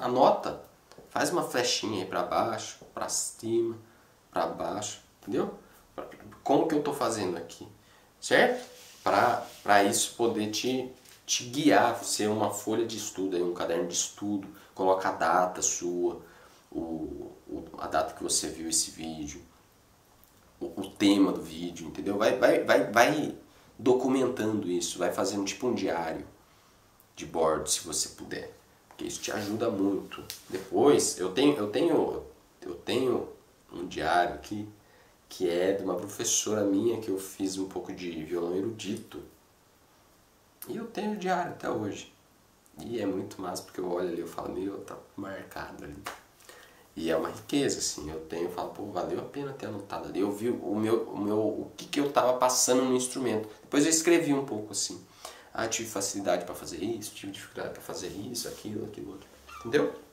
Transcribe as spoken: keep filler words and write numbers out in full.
anota, faz uma flechinha aí para baixo, para cima, para baixo, entendeu? Como que eu tô fazendo aqui, certo? Para isso poder te, te guiar, ser uma folha de estudo, aí, um caderno de estudo, coloca a data sua, o, o, a data que você viu esse vídeo, o, o tema do vídeo, entendeu? Vai, vai, vai, vai documentando isso, vai fazendo tipo um diário de bordo, se você puder, porque isso te ajuda muito. Depois, eu tenho, eu tenho, eu tenho um diário aqui, que é de uma professora minha que eu fiz um pouco de violão erudito. E eu tenho o diário até hoje. E é muito massa, porque eu olho ali e falo, meu, tá marcado ali. E é uma riqueza, assim, eu tenho, eu falo, pô, valeu a pena ter anotado ali. Eu vi o meu, o meu, o que, que eu tava passando no instrumento. Depois eu escrevi um pouco assim. Ah, tive facilidade para fazer isso, tive dificuldade para fazer isso, aquilo, aquilo outro. Entendeu?